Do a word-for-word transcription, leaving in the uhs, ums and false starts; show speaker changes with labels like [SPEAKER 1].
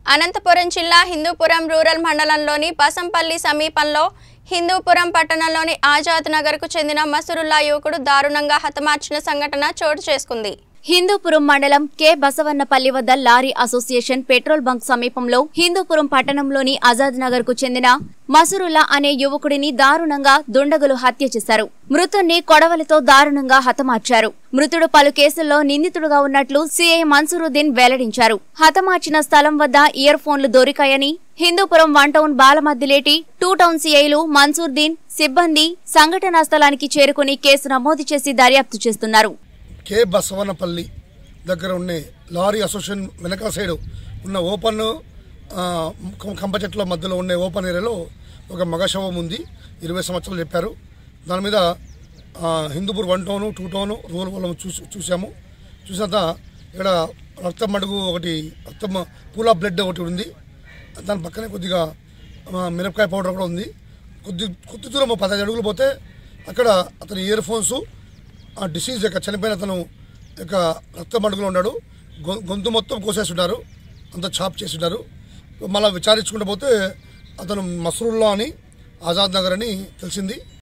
[SPEAKER 1] అనంతపురం జిల్లా హిందూపురం రూరల్ మండలంలోని బసంపల్లి సమీపంలో హిందూపురం పట్టణంలోని ఆజాద్ నగర్కు చెందిన మసరుల్లా యువకుడు దారుణంగా హతమార్చిన సంఘటన చోటు చేసుకుంది. హిందూపురం మండలం కె బసవన్నపల్లి వద్ద లారీ అసోసియేషన్ పెట్రోల్ బంక్ సమీపంలో హిందూపురం పట్టణంలోని ఆజాద్ నగర్ కు చెందిన మసరుల్లా అనే యువకుడిని దారుణంగా దుండగులు హత్య చేశారు. మృతుణ్ణి కొడవలితో దారుణంగా హతమార్చారు. మృతుడు పలు కేసుల్లో నిందితుడుగా ఉన్నట్లు సిఐ మన్సూరుద్దీన్ వెల్లడించారు. హతమార్చిన స్థలం వద్ద ఇయర్ ఫోన్లు దొరికాయని Hindupuram one town Balamaddileti two town సిఐలు మన్సూరుద్దీన్ సిబ్బంది సంఘటనా స్థలానికి చేరుకుని కేసు నమోదు చేసి దర్యాప్తు చేస్తున్నారు.
[SPEAKER 2] కే బసవనపల్లి దగ్గర ఉన్న లారీ అసోసియేషన్ వెనకాల సైడ్ ఉన్న ఓపెన్ కంప చెట్ల మధ్యలో ఉన్న ఓపెన్ ఏరియాలో ఒక మగ శవం ఉంది. ఇరవై సంవత్సరాలు చెప్పారు. దాని మీద Hindupur one town two town rural వాళ్ళం చూసి చూసాము. చూసినంత ఇక్కడ రక్తం మడుగు ఒకటి రక్తం పూల్ ఆఫ్ బ్లడ్ ఒకటి ఉంది. దాని పక్కనే కొద్దిగా మిరపకాయ పౌడర్ కూడా ఉంది. కొద్ది కొద్ది దూరం పదహైదు అడుగులు పోతే అక్కడ అతని ఇయర్ ఫోన్స్ ఆ డిసీజ్ యొక్క చనిపోయిన అతను యొక్క రక్త మడుగులో ఉన్నాడు. గొంతు మొత్తం కోసేస్తున్నారు, అంతా చాప్ చేస్తున్నారు. మళ్ళీ విచారించుకుంటూ పోతే అతను మసరుల్లా అని ఆజాద్ నగర్ అని తెలిసింది.